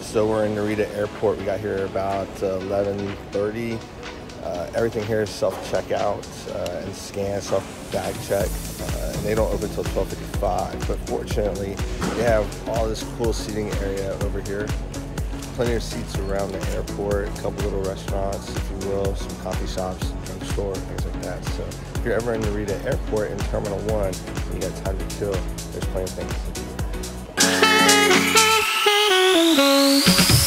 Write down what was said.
So we're in Narita Airport. We got here about 11:30. Everything here is self-checkout and scan, self-bag check. And they don't open until 12:55. But fortunately, they have all this cool seating area over here. Plenty of seats around the airport, a couple little restaurants, if you will, some coffee shops, drugstore, things like that. So if you're ever in Narita Airport in Terminal 1 and you got time to kill, there's plenty of things to do.